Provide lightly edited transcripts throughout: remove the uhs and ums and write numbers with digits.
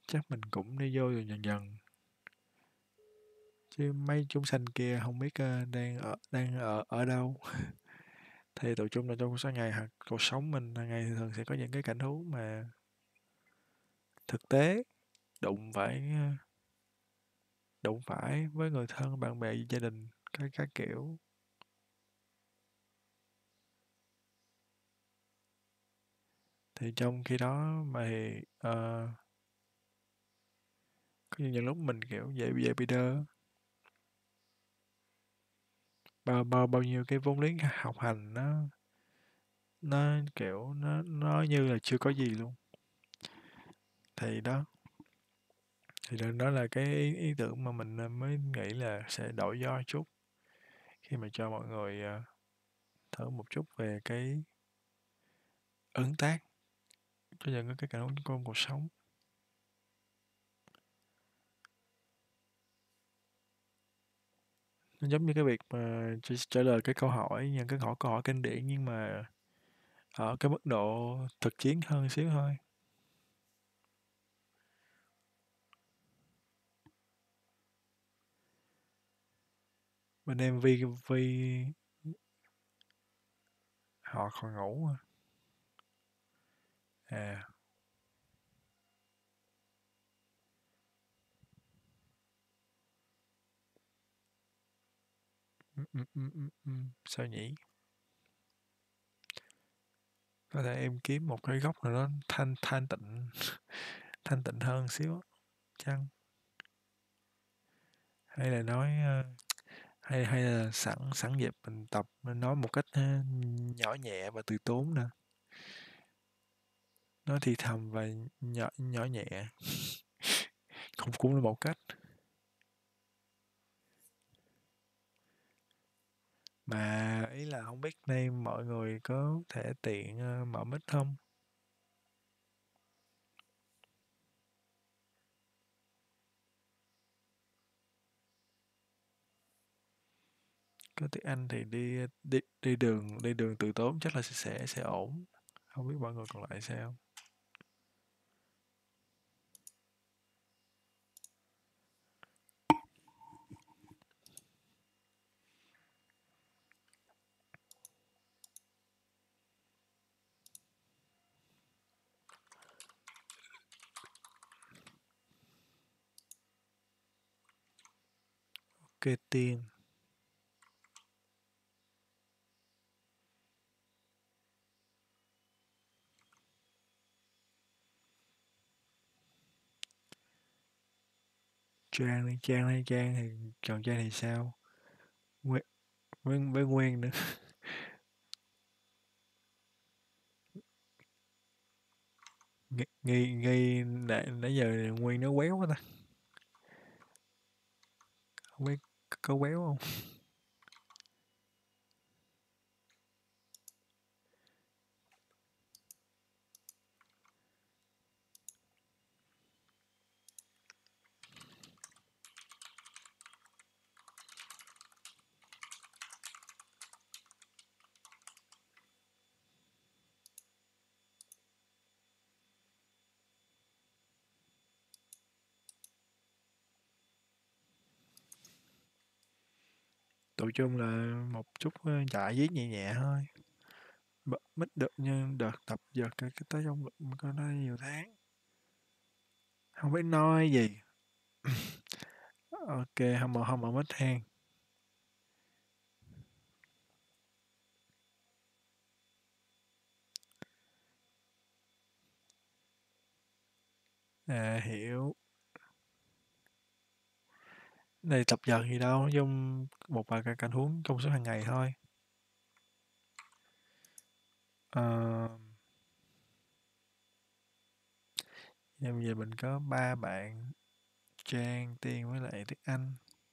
Chắc mình cũng đi vô rồi dần dần. Chứ mấy chúng sanh kia không biết đang ở đâu. Thì tụi chung là trong số ngày cuộc sống mình hàng ngày thì thường sẽ có những cái cảnh huống mà thực tế đụng phải đụng phải với người thân, bạn bè, gia đình, các kiểu. Thì trong khi đó mà thì có những lúc mình kiểu dễ dễ bị đơ, bao nhiêu cái vốn liếng học hành nó kiểu nó như là chưa có gì luôn. Thì đó, thì đó là cái ý tưởng mà mình mới nghĩ là sẽ đổi gió chút khi mà cho mọi người thử một chút về cái ứng tác cho những cái cảm hứng trong cuộc sống. Nó giống như cái việc mà trả lời cái câu hỏi, những cái câu hỏi kinh điển, nhưng mà ở cái mức độ thực chiến hơn xíu thôi. Bên em Vi họ còn ngủ à? À, sao nhỉ? Có thể em kiếm một cái góc nào đó thanh tịnh hơn xíu á, chăng? Hay là nói hay là sẵn sẵn dịp mình tập mình nói một cách nhỏ nhẹ và từ tốn nè, nói thì thầm và nhỏ nhỏ nhẹ, cũng là một cách. Mà ý là không biết nay mọi người có thể tiện mở mic không? Có tiếng Anh thì đi đường từ tốn chắc là sẽ ổn. Không biết mọi người còn lại sao? Ok tiên. Trang thì chọn Trang thì sao? Nguyên, với Nguyên nữa. Nghi nãy giờ Nguyên nó quéo quá ta. Không biết có quéo không? Tụi chung là một chút chạy viết nhẹ nhẹ thôi. Bật mít được nhưng đợt tập giờ cái tới trong có nó nhiều tháng. Không biết nói gì. Ok, không mà mít hen. À, hiểu. Này tập dần gì đâu, nói chung một vài cái cảnh huống trong số hàng ngày thôi. Ờ, nhưng giờ mình có ba bạn, Trang, Tiên với lại Tiếng Anh.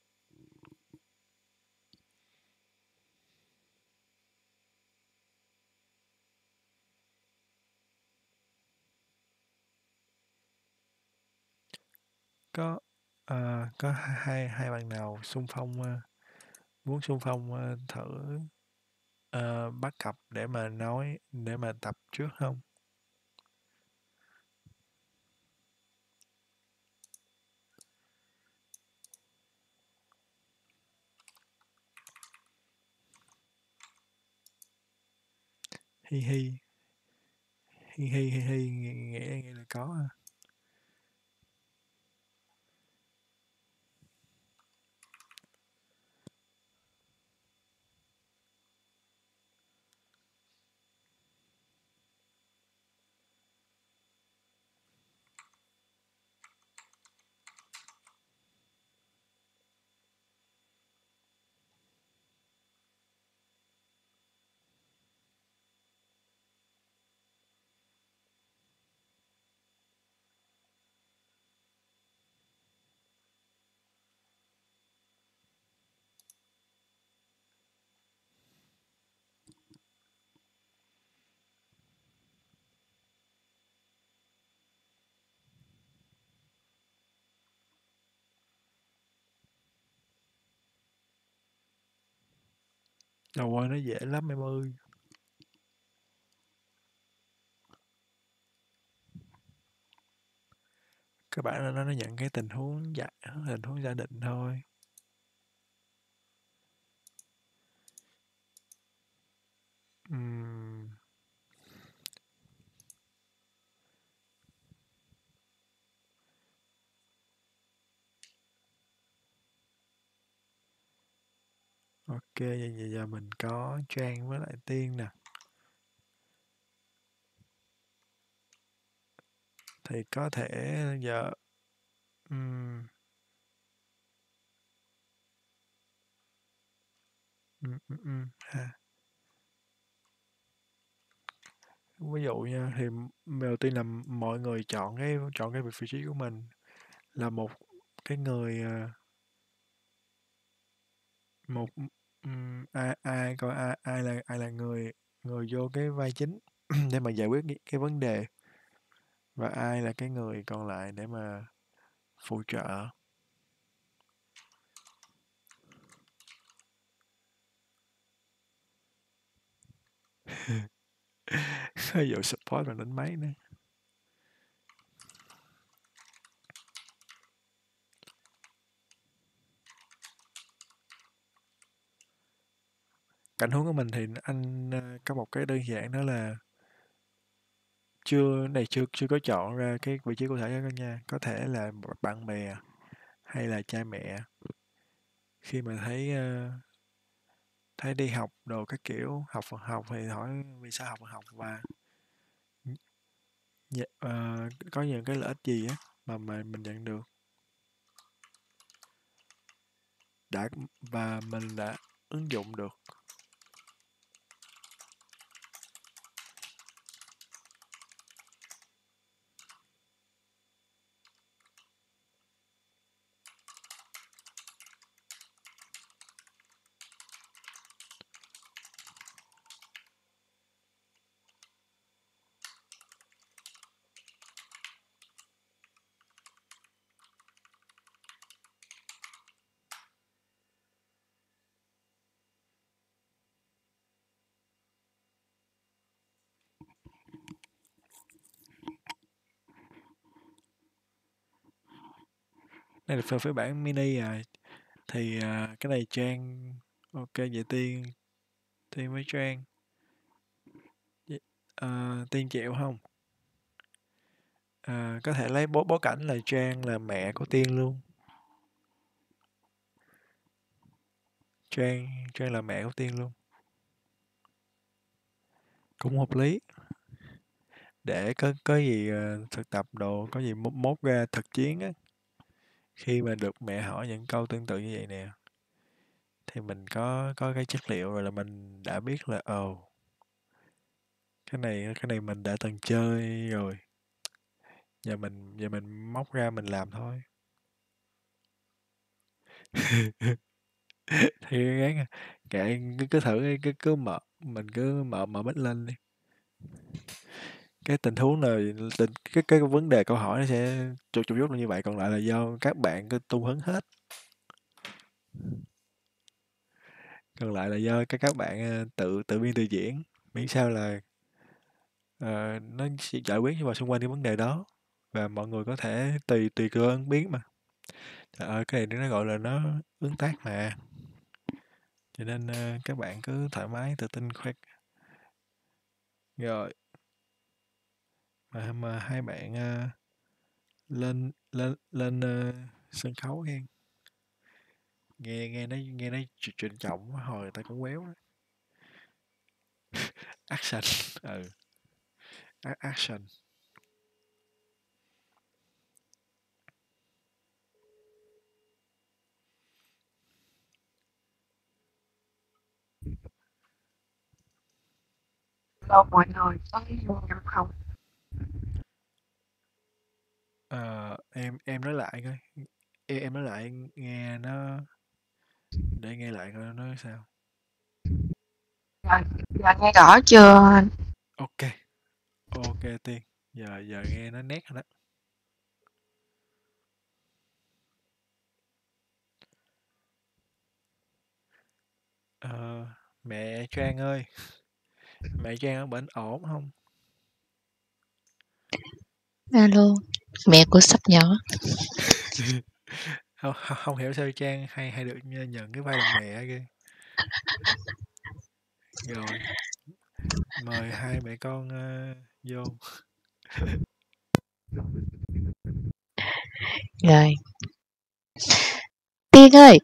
Có có hai hai bạn nào xung phong muốn xung phong thử bắt cặp để mà nói để mà tập trước không? Hi hi, hi hi hi hi, nghĩa là có ha. Đầu ơi nó dễ lắm em ơi. Các bạn nó nhận cái tình huống giả định thôi. Ừm, ok, vậy giờ mình có Trang với lại Tiên nè. Thì có thể giờ ừm, ha. Ví dụ nha, thì đầu tiên là mọi người chọn cái vị trí của mình là một cái người một ai là người người vô cái vai chính để mà giải quyết cái vấn đề, và ai là cái người còn lại để mà phụ trợ. Ví dụ support và đánh máy nữa. Cảnh huống của mình thì anh có một cái đơn giản đó là chưa chưa có chọn ra cái vị trí cụ thể đó nha, có thể là bạn bè hay là cha mẹ, khi mà thấy đi học đồ các kiểu, học Phật học thì hỏi vì sao học Phật học, và có những cái lợi ích gì á mà mình nhận được, đã và mình đã ứng dụng được. Đây là phiên bản mini thì cái này Trang, ok vậy Tiên, Tiên với Trang. Tiên chịu không? Có thể lấy bối bối cảnh là Trang là mẹ của Tiên luôn. Trang là mẹ của Tiên luôn, cũng hợp lý, để có gì thực tập đồ, có gì mốt mốt ra thực chiến á, khi mà được mẹ hỏi những câu tương tự như vậy nè, thì mình có cái chất liệu rồi, là mình đã biết là cái này mình đã từng chơi rồi, giờ mình móc ra mình làm thôi. Thì gán kệ, cứ thử đi, cứ mở mở mic lên đi. Cái tình huống là cái vấn đề câu hỏi nó sẽ chủ chủ yếu là như vậy, còn lại là do các bạn cứ tung hứng hết, còn lại là do các bạn tự tự biên tự diễn, miễn sao là nó sẽ giải quyết vào xung quanh cái vấn đề đó, và mọi người có thể tùy tùy cơ ứng biến mà. Trời ơi, cái này nó gọi là nó ứng tác mà, cho nên các bạn cứ thoải mái tự tin khoe. Rồi, mà hai bạn lên lên lên sân khấu hen. Nghe nghe nó trịnh trọng quá, hồi người ta cũng quéo đó. Action. Ừ, action. Hello mọi người, có nghe em không? Em nói lại coi. Em nói lại nghe nó, để nghe lại coi nó nói sao. Giờ nghe rõ chưa? Ok, ok Tiên. Giờ nghe nó nét rồi đó. Ờ, Mẹ Trang ơi, mẹ Trang ở bệnh ổn không? Alo, mẹ của sắp nhỏ. Không hiểu sao Trang hay hay được nhận cái vai làm mẹ ghê. Rồi, mời hai mẹ con vô. Rồi, Tiên ơi,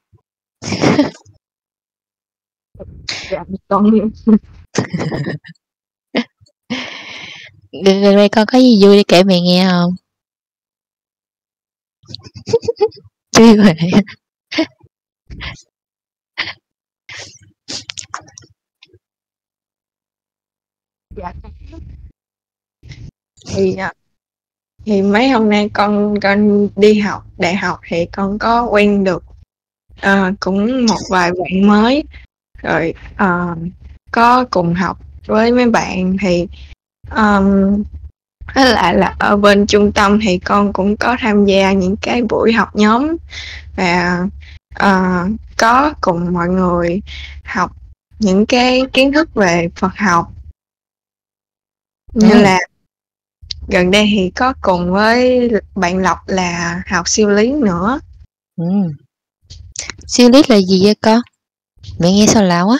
Dạ, con nghe. gần đây con có gì vui để kể mẹ nghe không? Tuy vậy. Dạ, thì thì mấy hôm nay con đi học đại học thì con có quen được cũng một vài bạn mới rồi, có cùng học với mấy bạn thì với lại là ở bên trung tâm thì con cũng có tham gia những cái buổi học nhóm và có cùng mọi người học những cái kiến thức về Phật học, như là gần đây thì có cùng với bạn Lộc là học siêu lý nữa. Siêu lý là gì vậy con? Mẹ nghe sao lạ quá.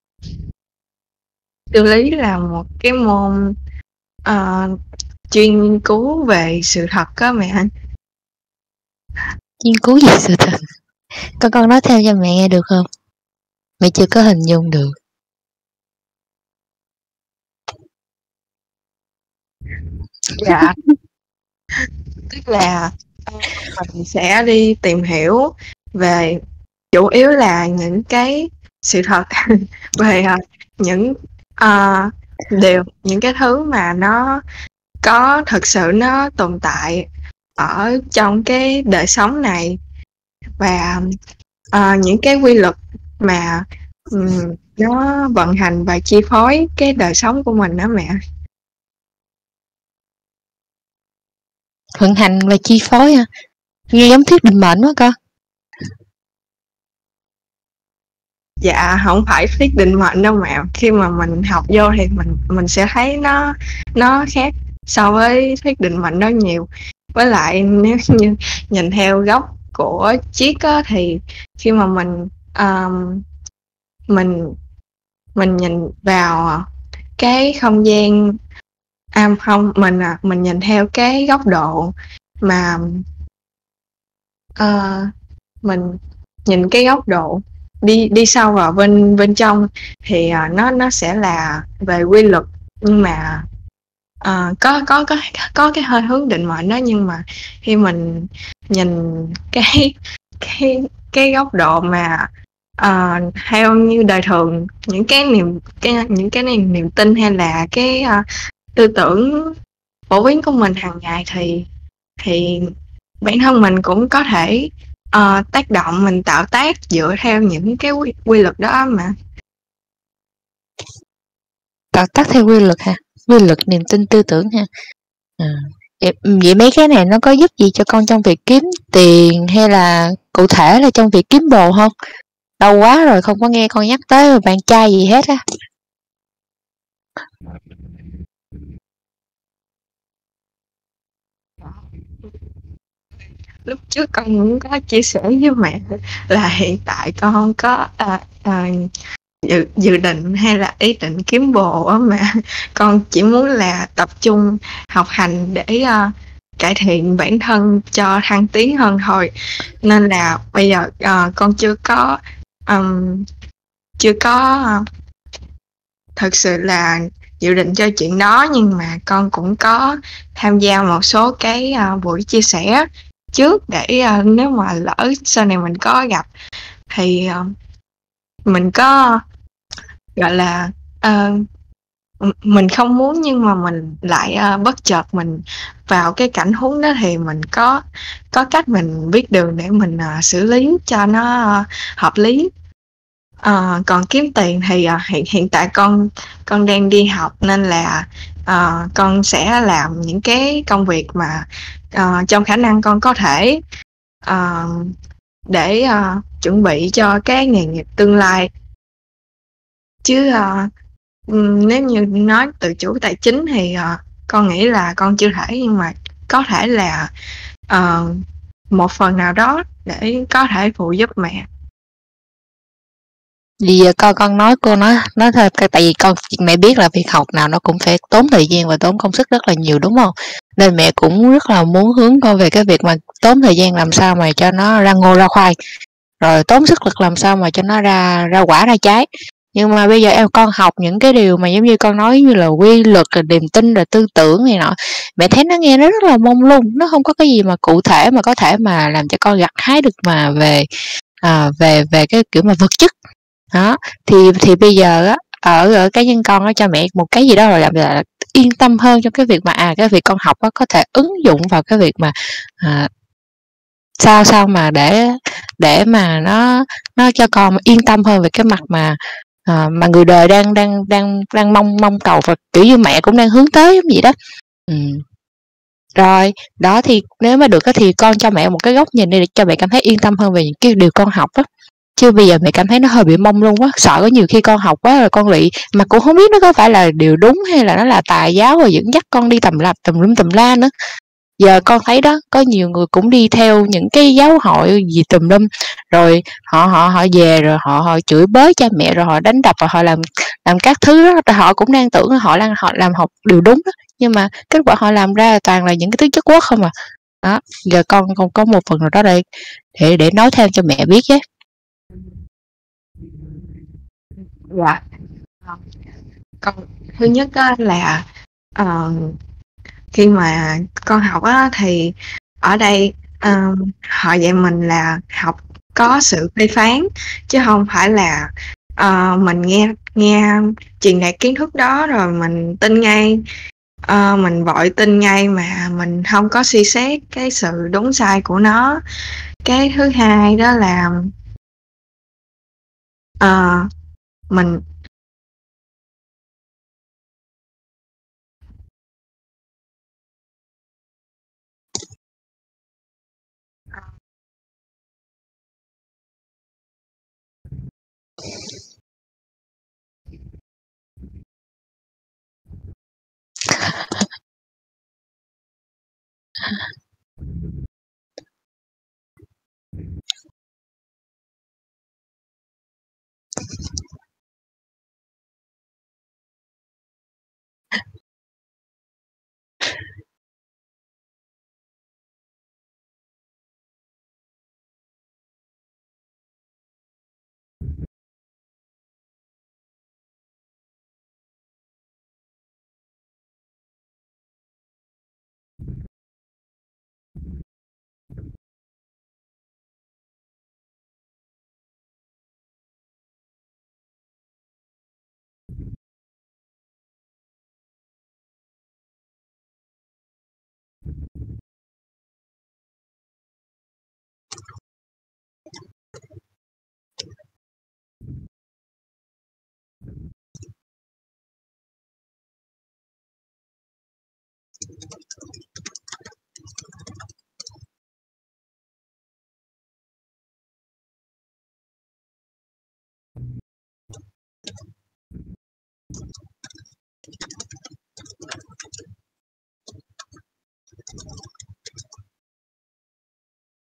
Siêu lý là một cái môn chuyên nghiên cứu về sự thật đó mẹ. Nghiên cứu về sự thật. Con nói theo cho mẹ nghe được không? Mẹ chưa có hình dung được. Dạ, tức là mình sẽ đi tìm hiểu về, chủ yếu là những cái sự thật về những điều, những cái thứ mà nó có thực sự nó tồn tại ở trong cái đời sống này, và những cái quy luật mà nó vận hành và chi phối cái đời sống của mình đó mẹ. Vận hành và chi phối hả? Nghe giống thuyết định mệnh quá con. Dạ, không phải thuyết định mệnh đâu mẹ. Khi mà mình học vô thì mình sẽ thấy nó khác so với thuyết định mệnh đó nhiều. Với lại nếu như nhìn theo góc của triết á, thì khi mà mình mình nhìn vào cái không gian, không, mình nhìn theo cái góc độ mà mình nhìn cái góc độ đi sâu vào bên bên trong thì nó sẽ là về quy luật, nhưng mà có cái hơi hướng định mệnh đó, nhưng mà khi mình nhìn cái góc độ mà theo như đời thường, những cái niềm tin hay là cái tư tưởng phổ biến của mình hàng ngày, thì bản thân mình cũng có thể tác động, mình tạo tác dựa theo những cái quy luật đó mà. Tạo tác theo quy luật hả? Quy luật niềm tin tư tưởng ha. Vậy mấy cái này nó có giúp gì cho con trong việc kiếm tiền, hay là cụ thể là trong việc kiếm bồ không? Lâu quá rồi không có nghe con nhắc tới bạn trai gì hết á. Lúc trước con cũng có chia sẻ với mẹ là hiện tại con không có dự định hay là ý định kiếm bồ á, mà con chỉ muốn là tập trung học hành để cải thiện bản thân cho thăng tiến hơn thôi. Nên là bây giờ con chưa có thực sự là dự định cho chuyện đó, nhưng mà con cũng có tham gia một số cái buổi chia sẻ trước để nếu mà lỡ sau này mình có gặp thì mình có gọi là mình không muốn nhưng mà mình lại bất chợt mình vào cái cảnh huống đó thì mình có cách mình biết đường để mình xử lý cho nó hợp lý. Còn kiếm tiền thì hiện tại con đang đi học nên là con sẽ làm những cái công việc mà trong khả năng con có thể để chuẩn bị cho cái nghề nghiệp tương lai. Chứ nếu như nói tự chủ tài chính thì con nghĩ là con chưa thể, nhưng mà có thể là một phần nào đó để có thể phụ giúp mẹ. Vì giờ con nói cô nói thôi, tại vì mẹ biết là việc học nào nó cũng phải tốn thời gian và tốn công sức rất là nhiều, đúng không? Nên mẹ cũng rất là muốn hướng con về cái việc mà tốn thời gian làm sao mà cho nó ra ngô ra khoai, rồi tốn sức lực làm sao mà cho nó ra quả ra trái. Nhưng mà bây giờ con học những cái điều mà giống như con nói, như là quy luật, rồi niềm tin, rồi tư tưởng này nọ, mẹ thấy nó nghe nó rất là mông lung, nó không có cái gì mà cụ thể mà có thể mà làm cho con gặt hái được mà về cái kiểu mà vật chất đó. Thì bây giờ á, ở cá nhân con á, cho mẹ một cái gì đó rồi làm là yên tâm hơn trong cái việc mà cái việc con học á có thể ứng dụng vào cái việc mà sao mà để mà nó cho con yên tâm hơn về cái mặt mà người đời đang mong cầu, và kiểu như mẹ cũng đang hướng tới giống vậy đó. Rồi đó, thì nếu mà được thì con cho mẹ một cái góc nhìn đi để cho mẹ cảm thấy yên tâm hơn về những cái điều con học á. Chứ bây giờ mẹ cảm thấy nó hơi bị mông lung quá, sợ có nhiều khi con học quá rồi con bị mà cũng không biết nó có phải là điều đúng hay là nó là tà giáo rồi dẫn dắt con đi tùm lum tùm la nữa. Giờ con thấy đó, có nhiều người cũng đi theo những cái giáo hội gì tùm lum, rồi họ về rồi họ chửi bới cha mẹ, rồi họ đánh đập, rồi họ làm các thứ đó. Họ cũng đang tưởng là họ làm học điều đúng đó, nhưng mà kết quả họ làm ra toàn là những cái thứ chất quốc không à. Đó, giờ con có một phần nào đó đây để nói thêm cho mẹ biết chứ. Dạ. Con thứ nhất á, là khi mà con học á, thì ở đây họ dạy mình là học có sự phê phán, chứ không phải là mình nghe truyền đạt kiến thức đó rồi mình tin ngay, mình vội tin ngay mà mình không có suy xét cái sự đúng sai của nó. Cái thứ hai đó là mình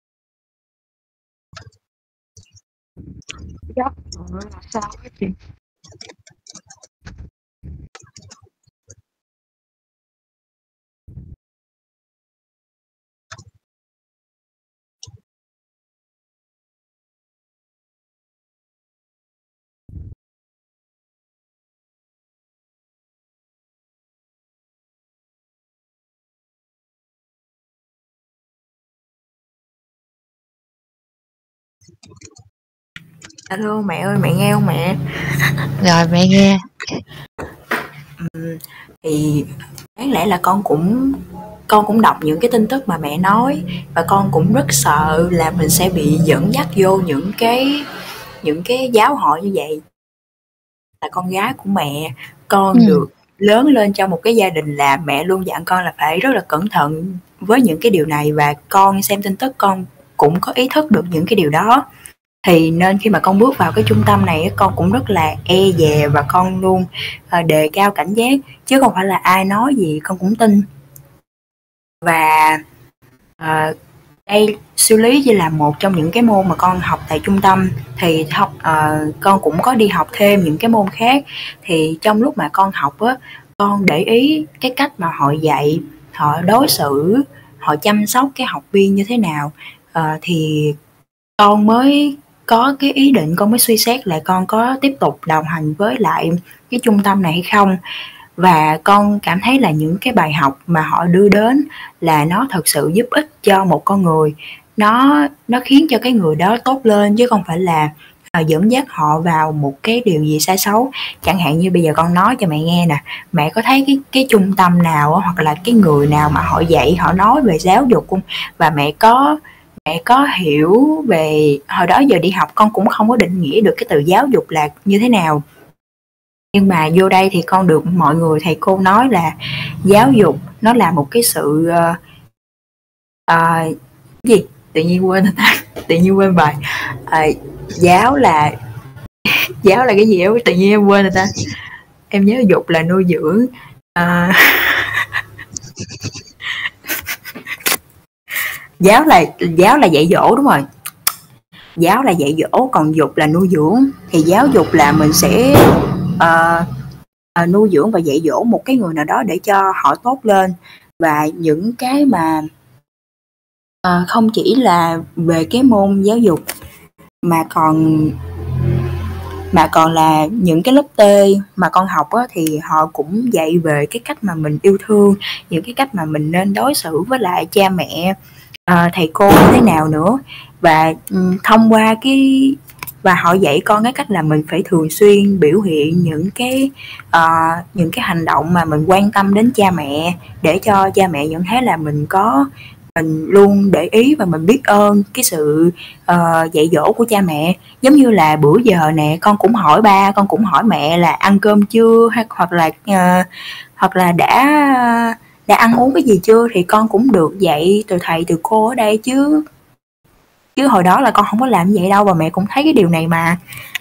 góc là sao á chị? Alo mẹ ơi, mẹ nghe không mẹ? Rồi mẹ nghe. Thì đáng lẽ là con cũng đọc những cái tin tức mà mẹ nói, và con cũng rất sợ là mình sẽ bị dẫn dắt vô những cái giáo hội như vậy. Là con gái của mẹ, con được lớn lên trong một cái gia đình là mẹ luôn dặn con là phải rất là cẩn thận với những cái điều này, và con xem tin tức con cũng có ý thức được những cái điều đó. Thì nên khi mà con bước vào cái trung tâm này con cũng rất là e dè, và con luôn đề cao cảnh giác, chứ không phải là ai nói gì con cũng tin. Và đây siêu lý chỉ là một trong những cái môn mà con học tại trung tâm, thì con cũng có đi học thêm những cái môn khác. Thì trong lúc mà con học á, con để ý cái cách mà họ dạy, họ đối xử, họ chăm sóc cái học viên như thế nào, thì con mới có cái ý định, con mới suy xét là con có tiếp tục đồng hành với lại cái trung tâm này hay không. Và con cảm thấy là những cái bài học mà họ đưa đến là nó thật sự giúp ích cho một con người, nó khiến cho cái người đó tốt lên, chứ không phải là dẫn dắt họ vào một cái điều gì sai xấu. Chẳng hạn như bây giờ con nói cho mẹ nghe nè, mẹ có thấy cái trung tâm nào hoặc là cái người nào mà họ dạy, họ nói về giáo dục không? Và mẹ có hiểu về, hồi đó giờ đi học con cũng không có định nghĩa được cái từ giáo dục là như thế nào, nhưng mà vô đây thì con được mọi người, thầy cô nói là giáo dục nó là một cái sự gì tự nhiên quên tự nhiên quên bài. Giáo là cái gì đó tự nhiên em quên rồi ta. Em nhớ dục là nuôi dưỡng, giáo là dạy dỗ, đúng rồi, giáo là dạy dỗ, còn dục là nuôi dưỡng. Thì giáo dục là mình sẽ nuôi dưỡng và dạy dỗ một cái người nào đó để cho họ tốt lên. Và những cái mà không chỉ là về cái môn giáo dục mà còn là những cái lớp T mà con học á, thì họ cũng dạy về cái cách mà mình yêu thương, những cái cách mà mình nên đối xử với lại cha mẹ, thầy cô như thế nào nữa. Và thông qua và họ dạy con cái cách là mình phải thường xuyên biểu hiện những cái hành động mà mình quan tâm đến cha mẹ, để cho cha mẹ nhận thấy là mình luôn để ý và mình biết ơn cái sự dạy dỗ của cha mẹ. Giống như là bữa giờ nè, con cũng hỏi ba, con cũng hỏi mẹ là ăn cơm chưa, hoặc là đã ăn uống cái gì chưa, thì con cũng được dạy từ thầy từ cô ở đây, chứ hồi đó là con không có làm vậy đâu, và mẹ cũng thấy cái điều này mà.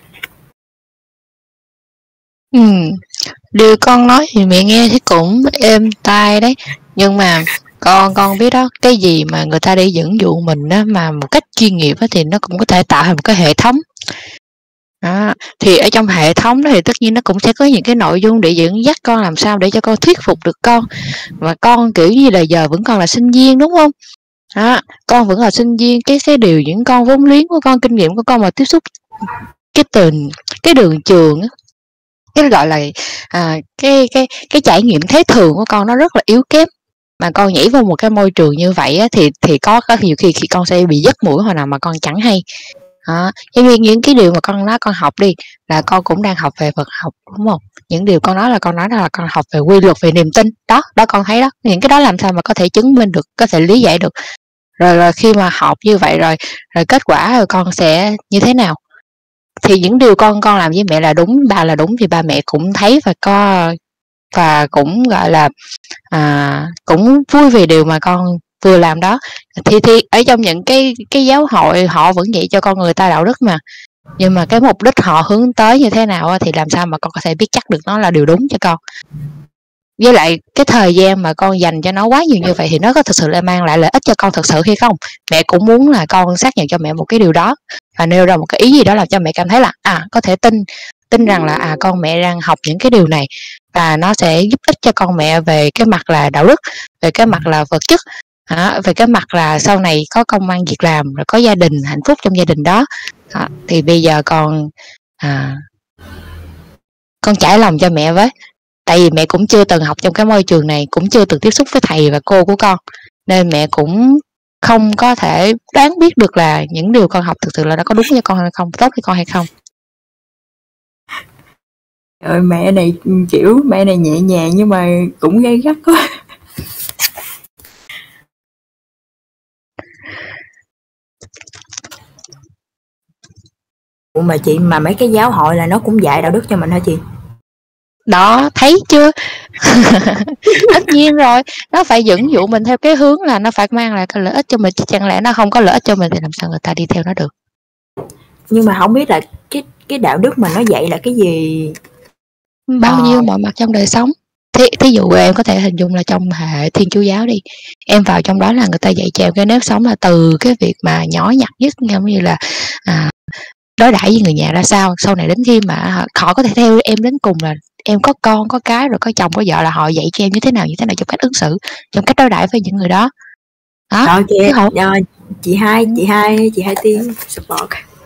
Điều con nói thì mẹ nghe thấy cũng êm tai đấy, nhưng mà con biết đó, cái gì mà người ta đi dẫn dụ mình á, mà một cách chuyên nghiệp á, thì nó cũng có thể tạo thành một cái hệ thống. Thì ở trong hệ thống đó thì tất nhiên nó cũng sẽ có những cái nội dung để dẫn dắt con làm sao để cho con thuyết phục được con. Và con kiểu như là giờ vẫn còn là sinh viên, đúng không? Con vẫn là sinh viên, cái điều những con vốn liếng của con, kinh nghiệm của con mà tiếp xúc cái đường trường á, cái gọi là cái trải nghiệm thế thường của con nó rất là yếu kém. Mà con nhảy vào một cái môi trường như vậy á, thì có nhiều khi con sẽ bị dắt mũi hồi nào mà con chẳng hay. Giống như những cái điều mà con nói con học đi, là con cũng đang học về Phật học, đúng không? Những điều con nói là con học về quy luật, về niềm tin đó con thấy đó, những cái đó làm sao mà có thể chứng minh được, có thể lý giải được. Rồi khi mà học như vậy rồi kết quả rồi con sẽ như thế nào? Thì những điều con làm với mẹ là đúng, ba là đúng, thì ba mẹ cũng thấy và cũng gọi là cũng vui về điều mà con vừa làm đó. Thì ở trong những cái giáo hội họ vẫn dạy cho con người ta đạo đức mà, nhưng mà cái mục đích họ hướng tới như thế nào thì làm sao mà con có thể biết chắc được nó là điều đúng cho con. Với lại cái thời gian mà con dành cho nó quá nhiều như vậy thì nó có thực sự là mang lại lợi ích cho con thực sự hay không? Mẹ cũng muốn là con xác nhận cho mẹ một cái điều đó, và nêu ra một cái ý gì đó làm cho mẹ cảm thấy là có thể tin tin rằng là con mẹ đang học những cái điều này và nó sẽ giúp ích cho con mẹ về cái mặt là đạo đức, về cái mặt là vật chất, về cái mặt là sau này có công ăn việc làm, rồi có gia đình hạnh phúc trong gia đình đó. Thì bây giờ con trải lòng cho mẹ với, tại vì mẹ cũng chưa từng học trong cái môi trường này, cũng chưa từng tiếp xúc với thầy và cô của con, nên mẹ cũng không có thể đoán biết được là những điều con học thực sự là nó có đúng cho con hay không, tốt cho con hay không. Rồi mẹ này nhẹ nhàng nhưng mà cũng gay gắt quá. Ủa mà chị, mà mấy cái giáo hội là nó cũng dạy đạo đức cho mình hả chị? Đó, thấy chưa? Tất nhiên rồi, nó phải dẫn dụ mình theo cái hướng là nó phải mang lại cái lợi ích cho mình, chứ chẳng lẽ nó không có lợi ích cho mình thì làm sao người ta đi theo nó được. Nhưng mà không biết là cái đạo đức mà nó dạy là cái gì? Bao nhiêu mọi mặt trong đời sống. Thí dụ em có thể hình dung là trong hệ Thiên Chúa giáo đi, em vào trong đó là người ta dạy cho em cái nếp sống là từ cái việc mà nhỏ nhặt nhất, giống như là đối đãi với người nhà ra sao, sau này đến khi mà họ có thể theo em đến cùng là em có con có cái rồi có chồng có vợ là họ dạy cho em như thế nào trong cách ứng xử, trong cách đối đãi với những người đó. Rồi chị hai Tiên support.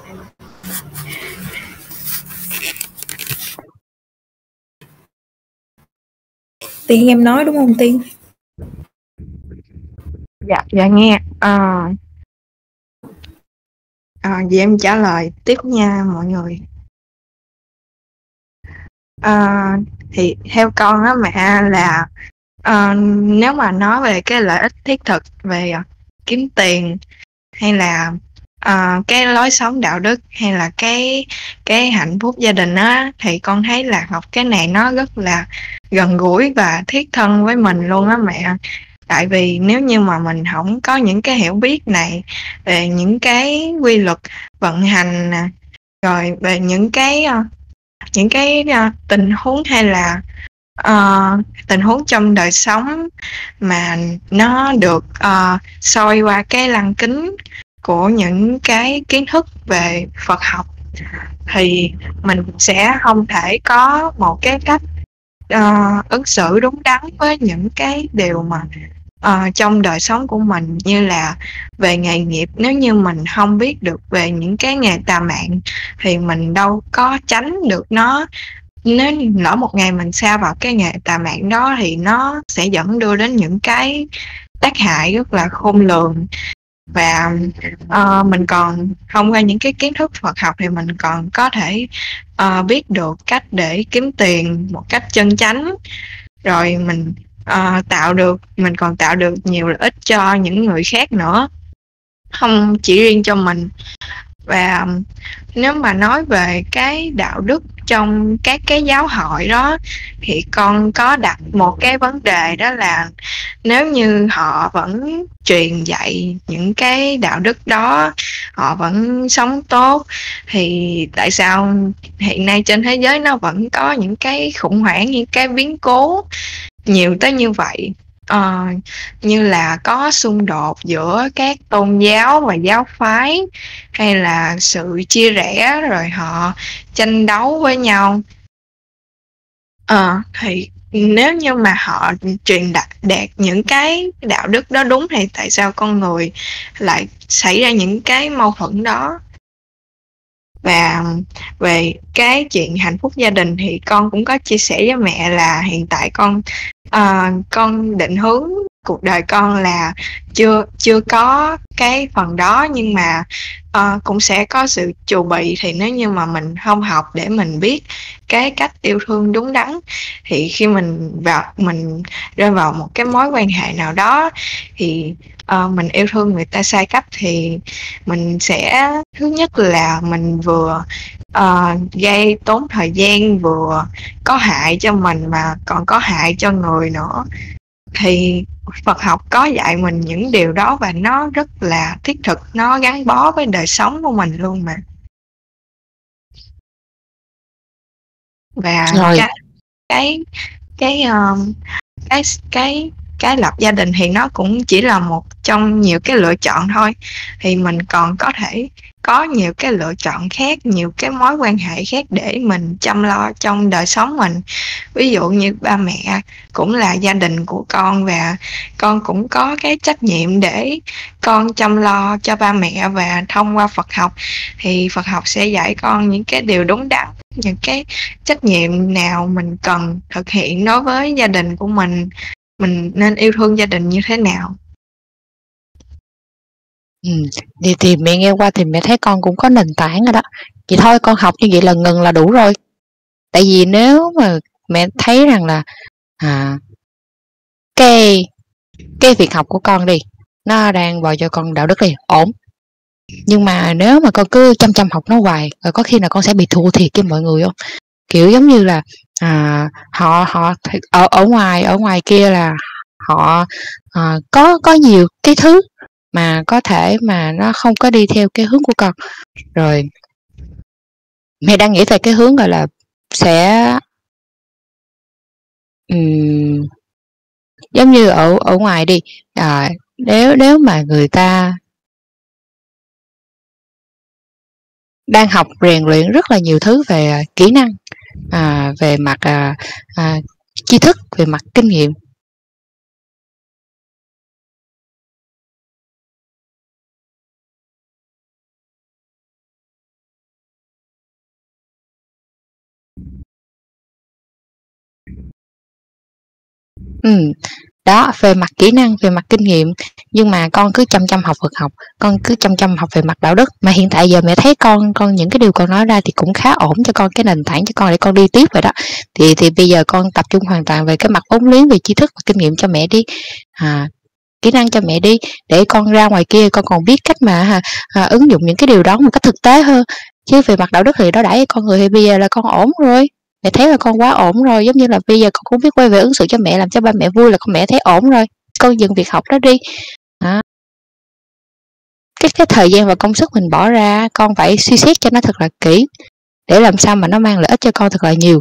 Tiên em nói đúng không Tiên? Dạ nghe. Vậy em trả lời tiếp nha mọi người. Thì theo con á mẹ là nếu mà nói về cái lợi ích thiết thực về kiếm tiền hay là cái lối sống đạo đức hay là cái hạnh phúc gia đình á, thì con thấy là học cái này nó rất là gần gũi và thiết thân với mình luôn á mẹ. Tại vì nếu như mà mình không có những cái hiểu biết này về những cái quy luật vận hành nè, rồi về những cái tình huống hay là tình huống trong đời sống mà nó được soi qua cái lăng kính của những cái kiến thức về Phật học, thì mình sẽ không thể có một cái cách ứng xử đúng đắn với những cái điều mà trong đời sống của mình, như là về nghề nghiệp. Nếu như mình không biết được về những cái nghề tà mạng thì mình đâu có tránh được nó. Nếu lỡ một ngày mình sa vào cái nghề tà mạng đó thì nó sẽ dẫn đưa đến những cái tác hại rất là khôn lường. Và mình còn thông qua những cái kiến thức Phật học thì mình còn có thể biết được cách để kiếm tiền một cách chân chánh, rồi mình còn tạo được nhiều lợi ích cho những người khác nữa, không chỉ riêng cho mình. Và nếu mà nói về cái đạo đức trong các cái giáo hội đó thì con có đặt một cái vấn đề, đó là nếu như họ vẫn truyền dạy những cái đạo đức đó, họ vẫn sống tốt, thì tại sao hiện nay trên thế giới nó vẫn có những cái khủng hoảng, những cái biến cố nhiều tới như vậy? Như là có xung đột giữa các tôn giáo và giáo phái, hay là sự chia rẽ rồi họ tranh đấu với nhau. Thì nếu như mà họ truyền đạt những cái đạo đức đó đúng thì tại sao con người lại xảy ra những cái mâu thuẫn đó? Và về cái chuyện hạnh phúc gia đình thì con cũng có chia sẻ với mẹ là hiện tại con định hướng cuộc đời con là chưa có cái phần đó, nhưng mà cũng sẽ có sự chuẩn bị. Thì nếu như mà mình không học để mình biết cái cách yêu thương đúng đắn, thì khi mình rơi vào một cái mối quan hệ nào đó thì mình yêu thương người ta sai cách, thì mình sẽ, thứ nhất là mình vừa gây tốn thời gian, vừa có hại cho mình mà còn có hại cho người nữa. Thì Phật học có dạy mình những điều đó và nó rất là thiết thực, nó gắn bó với đời sống của mình luôn mà. Và Rồi. cái lập gia đình thì nó cũng chỉ là một trong nhiều cái lựa chọn thôi. Thì mình còn có thể có nhiều cái lựa chọn khác, nhiều cái mối quan hệ khác để mình chăm lo trong đời sống mình. Ví dụ như ba mẹ cũng là gia đình của con, và con cũng có cái trách nhiệm để con chăm lo cho ba mẹ. Và thông qua Phật học thì Phật học sẽ dạy con những cái điều đúng đắn, những cái trách nhiệm nào mình cần thực hiện đối với gia đình của mình nên yêu thương gia đình như thế nào. Thì mẹ nghe qua thì mẹ thấy con cũng có nền tảng rồi đó. Vậy thôi con học như vậy là ngừng là đủ rồi. Tại vì nếu mà mẹ thấy rằng là cái việc học của con đi, nó đang bồi cho con đạo đức đi, ổn. Nhưng mà nếu mà con cứ chăm học nó hoài, rồi có khi nào con sẽ bị thua thiệt với mọi người không? Kiểu giống như là họ ở ngoài kia là họ có nhiều cái thứ mà có thể mà nó không có đi theo cái hướng của con. Rồi mẹ đang nghĩ về cái hướng gọi là sẽ giống như ở ngoài đi, nếu mà người ta đang học rèn luyện rất là nhiều thứ về kỹ năng, về mặt tri thức, về mặt kinh nghiệm. Đó, về mặt kỹ năng, về mặt kinh nghiệm. Nhưng mà con cứ chăm học Phật học, con cứ chăm học về mặt đạo đức. Mà hiện tại giờ mẹ thấy con những cái điều con nói ra thì cũng khá ổn cho con, cái nền tảng cho con để con đi tiếp rồi đó. Thì bây giờ con tập trung hoàn toàn về cái mặt vốn liếng, về tri thức và kinh nghiệm cho mẹ đi, kỹ năng cho mẹ đi, để con ra ngoài kia con còn biết cách mà ứng dụng những cái điều đó một cách thực tế hơn. Chứ về mặt đạo đức thì đó đãi con người thì bây giờ là con ổn rồi. Mẹ thấy là con quá ổn rồi, giống như là bây giờ con cũng biết quay về ứng xử cho mẹ, làm cho ba mẹ vui là con mẹ thấy ổn rồi. Con dừng việc học đó đi. Cái thời gian và công sức mình bỏ ra, con phải suy xét cho nó thật là kỹ, để làm sao mà nó mang lợi ích cho con thật là nhiều.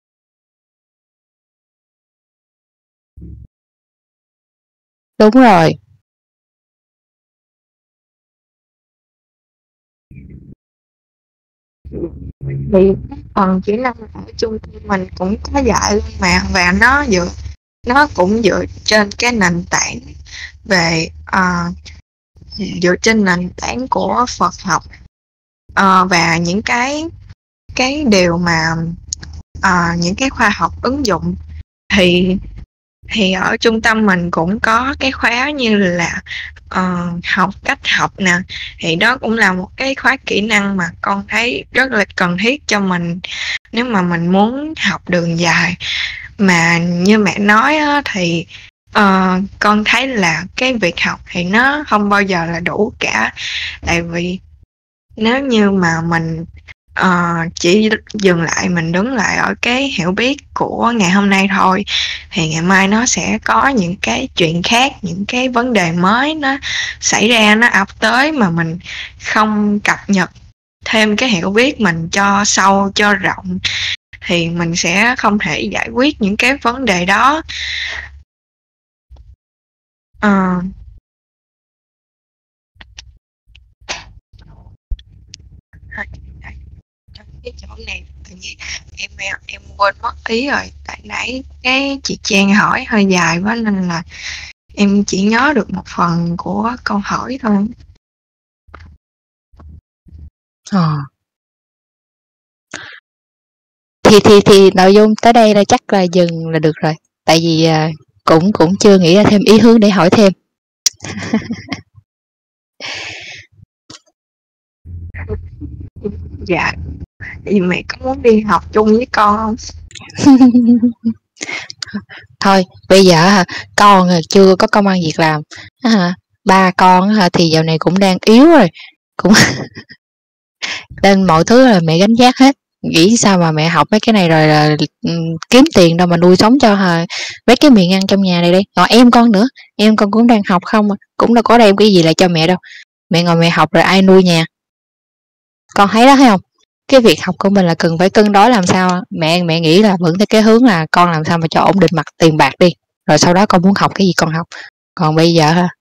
Đúng rồi. Thì phần kỹ năng ở trung tâm mình cũng có dạy luôn mà, và nó cũng dựa trên cái nền tảng về dựa trên nền tảng của Phật học, và những cái điều mà những cái khoa học ứng dụng. Thì ở trung tâm mình cũng có cái khóa như là học cách học nè, thì đó cũng là một cái khóa kỹ năng mà con thấy rất là cần thiết cho mình nếu mà mình muốn học đường dài. Mà như mẹ nói á, thì con thấy là cái việc học thì nó không bao giờ là đủ cả. Tại vì nếu như mà mình chỉ dừng lại, mình đứng lại ở cái hiểu biết của ngày hôm nay thôi, thì ngày mai nó sẽ có những cái chuyện khác, những cái vấn đề mới nó xảy ra, nó ập tới, mà mình không cập nhật thêm cái hiểu biết mình cho sâu, cho rộng, thì mình sẽ không thể giải quyết những cái vấn đề đó. Cái chỗ này tự nhiên em quên mất ý rồi, tại nãy cái chị Trang hỏi hơi dài quá nên là em chỉ nhớ được một phần của câu hỏi thôi. Thì nội dung tới đây là chắc là dừng là được rồi. Tại vì cũng chưa nghĩ ra thêm ý hướng để hỏi thêm. Dạ, thì mẹ có muốn đi học chung với con không? Thôi bây giờ con chưa có công ăn việc làm, ba con thì dạo này cũng đang yếu rồi, cũng nên mọi thứ là mẹ gánh vác hết. Nghĩ sao mà mẹ học mấy cái này rồi là kiếm tiền đâu mà nuôi sống cho mấy cái miệng ăn trong nhà này đi. Còn em con nữa, em con cũng đang học không, cũng đâu có đem cái gì lại cho mẹ đâu. Mẹ ngồi mẹ học rồi ai nuôi nhà? Con thấy đó, thấy không? Cái việc học của mình là cần phải cân đối làm sao. Mẹ nghĩ là vẫn theo cái hướng là con làm sao mà cho ổn định mặt tiền bạc đi, rồi sau đó con muốn học cái gì con học. Còn bây giờ hả,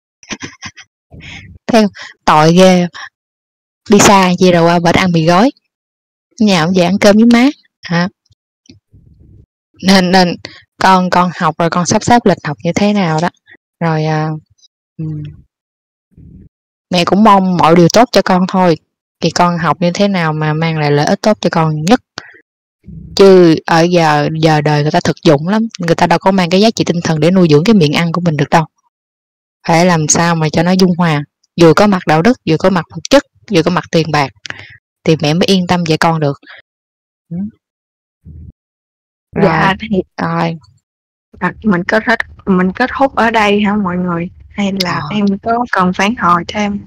theo tội ghê, đi xa chi rồi qua bển ăn mì gói, nhà cũng về ăn cơm với má hả. Nên con học rồi con sắp xếp lịch học như thế nào đó, rồi mẹ cũng mong mọi điều tốt cho con thôi, thì con học như thế nào mà mang lại lợi ích tốt cho con nhất, chứ ở giờ đời người ta thực dụng lắm, người ta đâu có mang cái giá trị tinh thần để nuôi dưỡng cái miệng ăn của mình được đâu. Phải làm sao mà cho nó dung hòa, vừa có mặt đạo đức, vừa có mặt vật chất, vừa có mặt tiền bạc, thì mẹ mới yên tâm dạy con được. Rồi, Dạ thì rồi. mình kết thúc ở đây hả mọi người, hay là em có cần phản hồi thêm?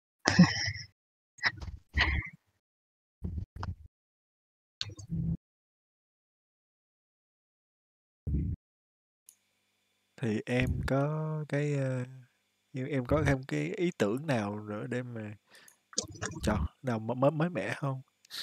Thì em có cái em có thêm cái ý tưởng nào nữa để mà nào mới mẻ không?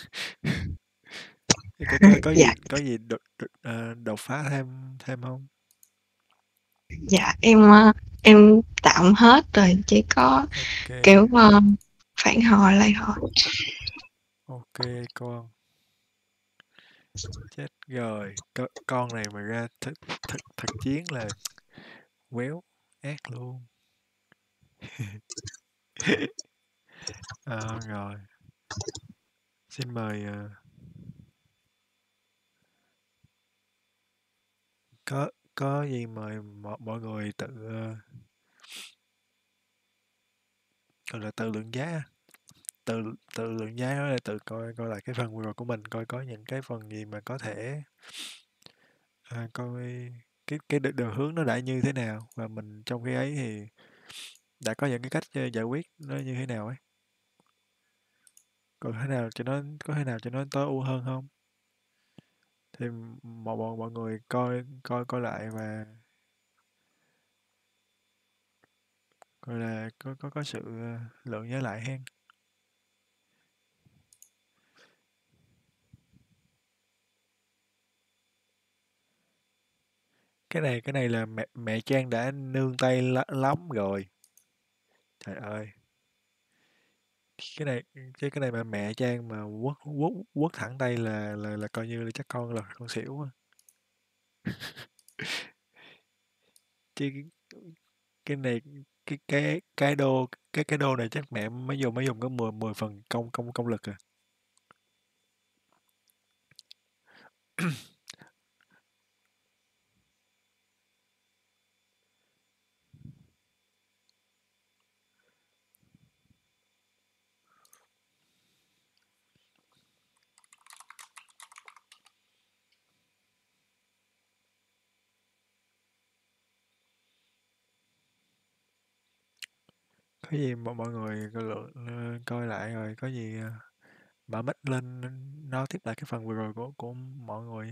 Có Dạ, gì đột phá thêm thêm không? dạ em tạm hết rồi, chỉ có Ok, kiểu phản hồi lại thôi. ok con. Chết rồi, con này mà ra thực chiến là quéo ác luôn. Rồi, xin mời có gì mời mọi người tự gọi là tự lượng giá, tự tự lượng giá đó là tự coi coi lại cái phần vừa rồi của mình, coi có những cái phần gì mà có thể coi cái đường hướng nó đã như thế nào, và mình trong cái ấy thì đã có những cái cách giải quyết nó như thế nào ấy, còn có thể nào cho nó tối ưu hơn không, thì mọi người coi coi coi lại và gọi là có sự lượng nhớ lại hen. Cái này là mẹ Trang đã nương tay lắm rồi, trời ơi. Cái này mà mẹ Trang mà quất thẳng tay là coi như là chắc con xỉu á. Chứ cái này cái đô này chắc mẹ mới dùng có 10 phần công công công lực à. Có gì mọi người coi lại rồi có gì mở mic lên nói tiếp lại cái phần vừa rồi của mọi người.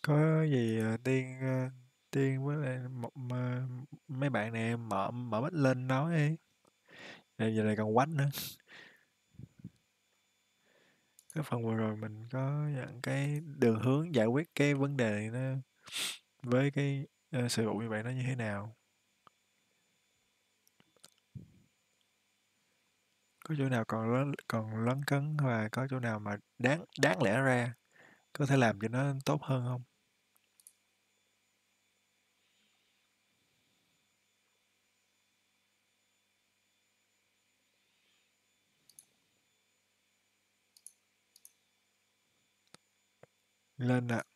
Có gì Tiên với lại mấy bạn này mở mắt lên nói ấy. Giờ này còn quánh nữa. Cái phần vừa rồi mình có những cái đường hướng giải quyết cái vấn đề này nó với cái sự vụ như vậy nó như thế nào. Có chỗ nào còn lấn cấn và có chỗ nào mà đáng lẽ ra có thể làm cho nó tốt hơn không? Lên ạ.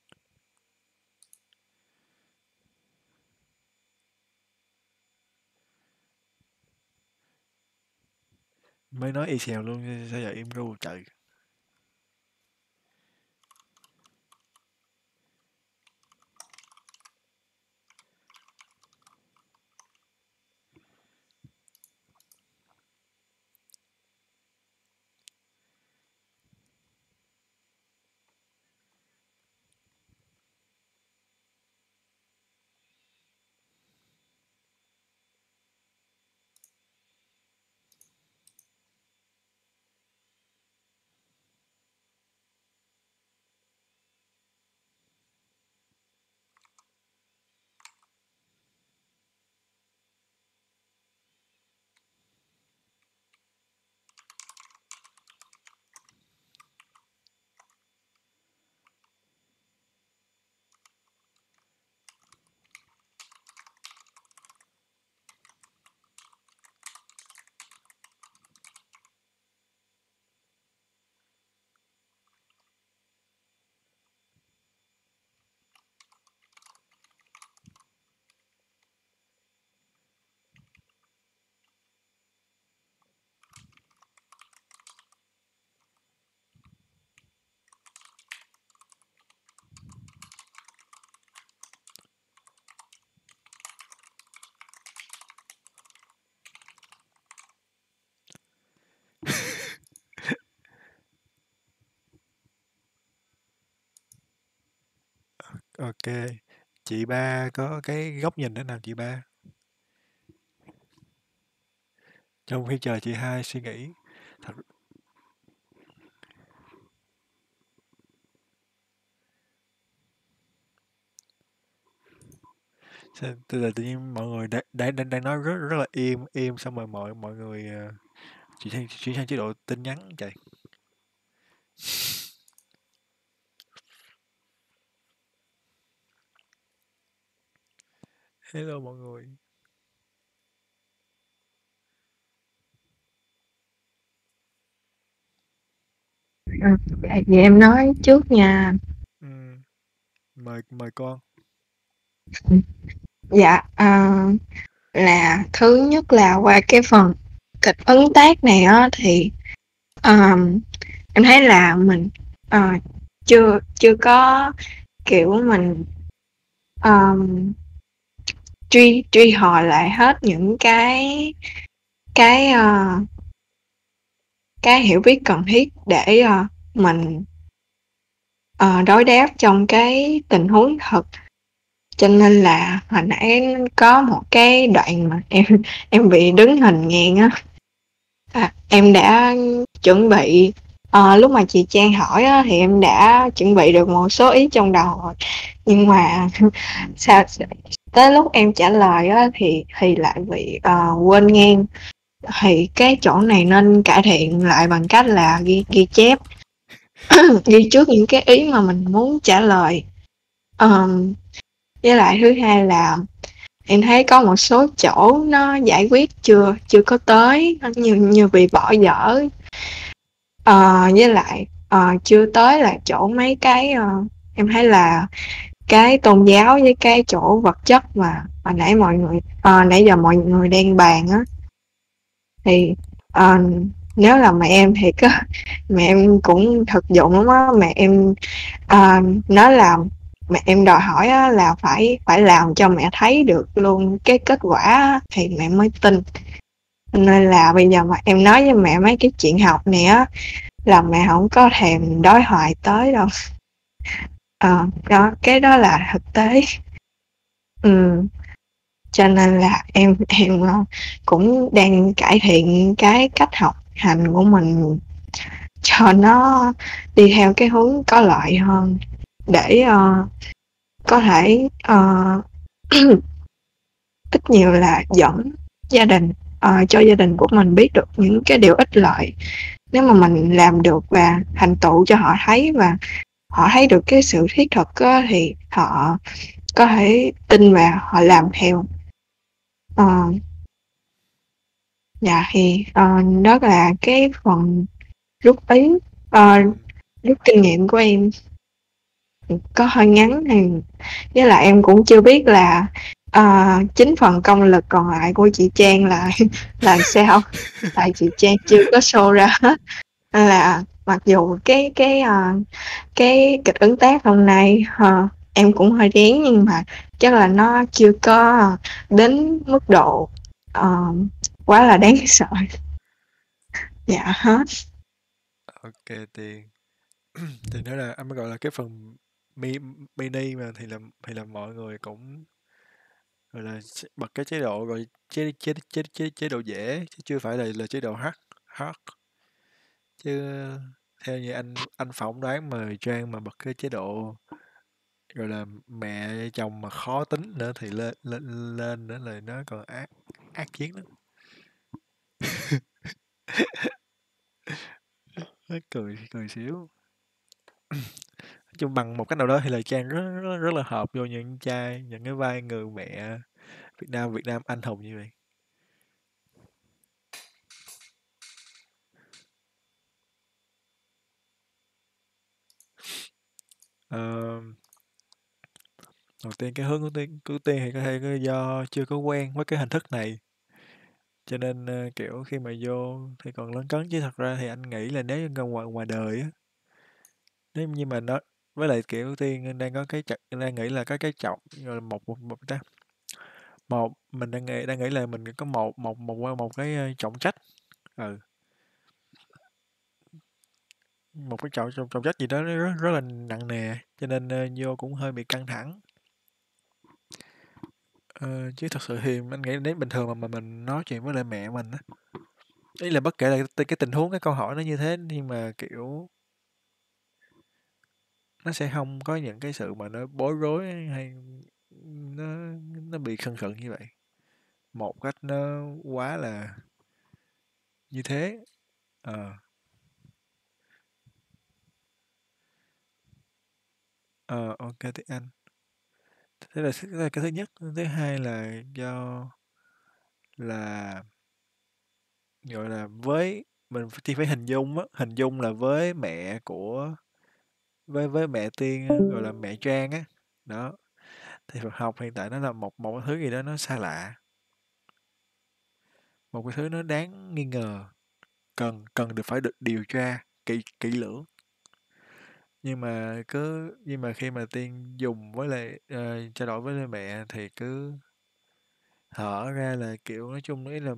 Mới nói y xèo luôn sao giờ im ru trời. Ok. Chị ba có cái góc nhìn thế nào chị ba? Trong khi chờ chị hai suy nghĩ. Thật tự nhiên mọi người đang nói rất là im xong rồi mọi người chuyển sang chế độ tin nhắn trời. Hello mọi người. Vậy em nói trước nha. Mời con. Dạ, là thứ nhất là qua cái phần kịch ứng tác này á thì em thấy là mình chưa có kiểu mình truy hồi lại hết những cái hiểu biết cần thiết để mình đối đáp trong cái tình huống thật. Cho nên là hồi nãy có một cái đoạn mà em bị đứng hình ngang á. Em đã chuẩn bị lúc mà chị Trang hỏi á, thì em đã chuẩn bị được một số ý trong đầu rồi, nhưng mà sao tới lúc em trả lời á, thì lại bị quên ngang. Thì cái chỗ này nên cải thiện lại bằng cách là ghi chép ghi trước những cái ý mà mình muốn trả lời. Với lại thứ hai là em thấy có một số chỗ nó giải quyết chưa có tới, như bị bỏ dở. Với lại chưa tới là chỗ mấy cái em thấy là cái tôn giáo với cái chỗ vật chất mà hồi nãy nãy giờ mọi người đang bàn á. Thì nếu là mẹ em thì mẹ em cũng thực dụng lắm á. Mẹ em nói là mẹ em đòi hỏi á, là phải làm cho mẹ thấy được luôn cái kết quả thì mẹ mới tin. Nên là bây giờ mà em nói với mẹ mấy cái chuyện học này á là mẹ không có thèm đối thoại tới đâu. Đó, cái đó là thực tế. Cho nên là em cũng đang cải thiện cái cách học hành của mình cho nó đi theo cái hướng có lợi hơn để có thể ít nhiều là dẫn gia đình cho gia đình của mình biết được những cái điều ích lợi nếu mà mình làm được và thành tựu cho họ thấy, và họ thấy được cái sự thiết thực á, thì họ có thể tin và họ làm theo. Dạ thì đó là cái phần rút ý, rút kinh nghiệm của em. Có hơi ngắn thì với lại em cũng chưa biết là 9 phần công lực còn lại của chị Trang là sao, tại chị Trang chưa có show ra hết. Nên là mặc dù cái kịch ứng tác hôm nay em cũng hơi rén, nhưng mà chắc là nó chưa có đến mức độ quá là đáng sợ. Dạ hết. Ok Tiên. Thì đó là anh mới gọi là cái phần mini mà, thì là mọi người cũng gọi là bật cái chế độ gọi chế độ dễ, chứ chưa phải là chế độ hard hard. Chứ theo như anh phỏng đoán mà Trang mà bật cái chế độ gọi là mẹ chồng mà khó tính nữa thì lên lên lên nữa là nó còn ác ác chiến lắm. Cười cười xíu. Nói chung bằng một cách nào đó thì là Trang rất là hợp vô những cái vai người mẹ Việt Nam anh hùng như vậy. Ờ, đầu tiên cái hướng của Tiên thì có thể do chưa có quen với cái hình thức này, cho nên kiểu khi mà vô thì còn lấn cấn, chứ thật ra thì anh nghĩ là nếu như ngoài ngoài đời á, nếu như mà nó với lại kiểu Tiên đang có cái đang nghĩ là có cái trọng gọi là một ta một mình đang nghĩ là mình có một cái trọng trách. Ừ, một cái trọng trách gì đó nó rất là nặng nề, cho nên vô cũng hơi bị căng thẳng. Chứ thật sự thì anh nghĩ nếu bình thường mà mình nói chuyện với lại mẹ mình á, ý là bất kể là cái tình huống, cái câu hỏi nó như thế, nhưng mà kiểu nó sẽ không có những cái sự mà nó bối rối hay nó nó bị khân khẩn như vậy một cách nó quá là như thế. Ờ, ok tiếng Anh. Thế là cái thứ nhất. Thứ hai là do là gọi là với mình chỉ phải hình dung á, hình dung là với mẹ của với mẹ Tiên á, gọi là mẹ Trang á, đó, thì Phật học hiện tại nó là một cái thứ gì đó nó xa lạ, một cái thứ nó đáng nghi ngờ, cần cần được phải được điều tra kỹ kỹ lưỡng. Nhưng mà khi mà Tiên dùng với lại trao đổi với lại mẹ thì cứ hở ra là kiểu nói chung ấy là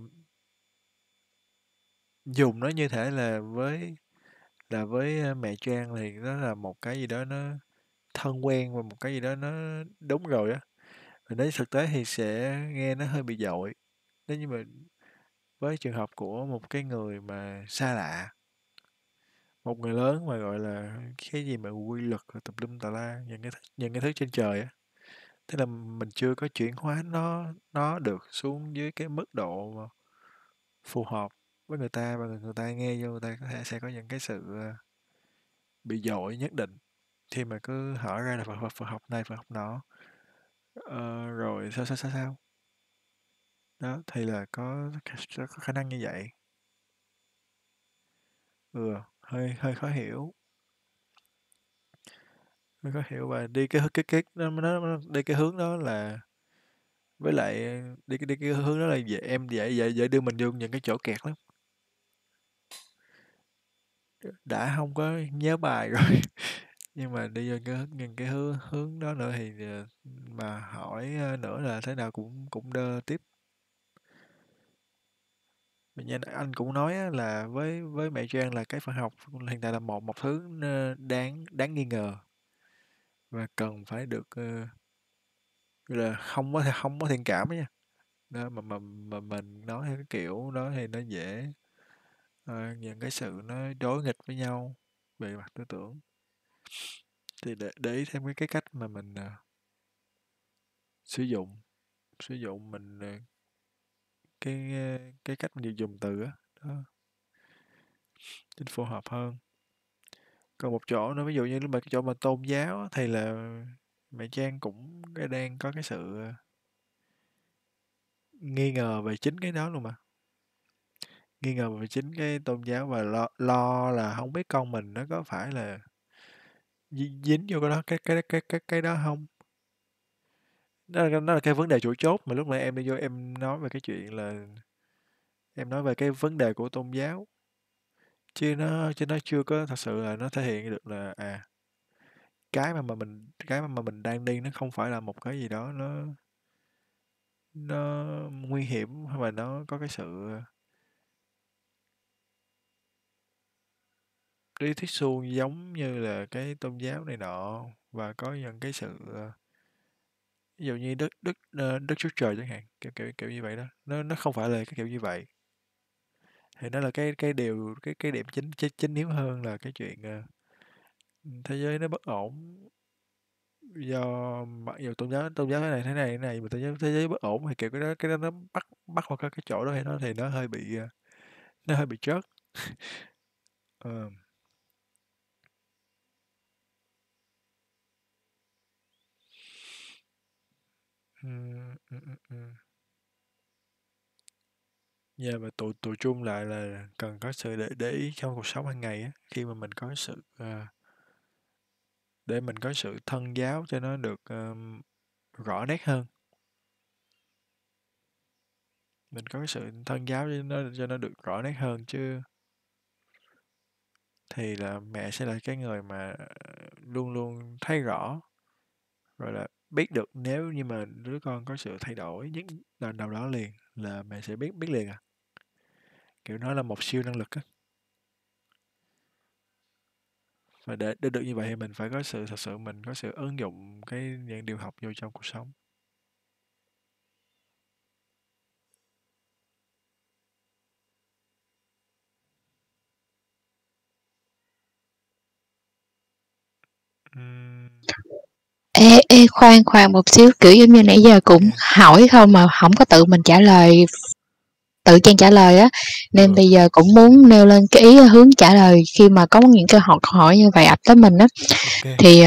dùng nó như thể là với mẹ Trang thì nó là một cái gì đó nó thân quen và một cái gì đó nó đúng rồi á. Và đến thực tế thì sẽ nghe nó hơi bị dội. Nếu như mà với trường hợp của một cái người mà xa lạ, một người lớn mà gọi là cái gì mà quy luật rồi tùm lum tà la, những cái thứ trên trời á, thế là mình chưa có chuyển hóa nó được xuống dưới cái mức độ mà phù hợp với người ta, và người ta nghe vô người ta có thể sẽ có những cái sự bị dội nhất định khi mà cứ hỏi ra là Phật học này Phật học nọ. Rồi sao đó thì là có khả năng như vậy. Hơi hơi khó hiểu và đi cái nó đi cái hướng đó là với lại đi cái hướng đó là dễ đưa mình vô những cái chỗ kẹt lắm, đã không có nhớ bài rồi. Nhưng mà đi vô những cái hướng hướng đó nữa thì mà hỏi nữa là thế nào cũng cũng đơ tiếp. Vậy nên anh cũng nói á, là với mẹ Trang là cái phần học hiện tại là một một thứ đáng đáng nghi ngờ. và cần phải được là không có thiện cảm ấy nha. Đó, mà mình nói theo cái kiểu đó thì nó dễ những cái sự nó đối nghịch với nhau về mặt tư tưởng. Thì để ý thêm cái cách mà mình sử dụng mình cái cách mình dùng từ á, đó cho phù hợp hơn. Còn một chỗ nữa, ví dụ như lúc mà cái chỗ mà tôn giáo á, thì là mẹ Trang cũng đang có cái sự nghi ngờ về chính cái đó luôn mà. Nghi ngờ về chính cái tôn giáo và lo là không biết con mình nó có phải là dính vô cái đó cái đó không. Nó là cái vấn đề chủ chốt mà lúc nãy em đi vô em nói về cái chuyện là em nói về cái vấn đề của tôn giáo, chứ nó chưa có thật sự là nó thể hiện được là cái mà mình đang đi nó không phải là một cái gì đó nó nguy hiểm, hay mà nó có cái sự lý thuyết suông giống như là cái tôn giáo này nọ, và có những cái sự ví dụ như Đức Chúa Trời chẳng hạn, kiểu như vậy đó. Nó không phải là cái kiểu như vậy. Thì đó là cái điểm chính yếu hơn là cái chuyện thế giới nó bất ổn do mặc dù tôn giáo thế này mà thế giới bất ổn, thì kiểu cái đó nó bắt vào cái chỗ đó, thì nó hơi bị chớt. Ờ. Ừm, ừm, ừm, ừm. Và tụ chung lại là cần có sự để ý trong cuộc sống hàng ngày á, khi mà mình có sự để mình có sự thân giáo cho nó được rõ nét hơn. Mình có cái sự thân giáo cho nó được rõ nét hơn, chứ thì là mẹ sẽ là cái người mà luôn luôn thấy rõ, rồi là biết được nếu như mà đứa con có sự thay đổi nhất là nào đó liền là mẹ sẽ biết liền à. Kiểu nó là một siêu năng lực á. Và để được như vậy thì mình phải có thật sự mình có sự ứng dụng những điều học vô trong cuộc sống. Ừm, Ê, khoan một xíu, kiểu giống như nãy giờ cũng ok. hỏi không mà không có tự mình trả lời, tự Trang trả lời á, nên Ừ, bây giờ cũng muốn nêu lên cái ý hướng trả lời khi mà có những câu hỏi như vậy ập tới mình á. ok. Thì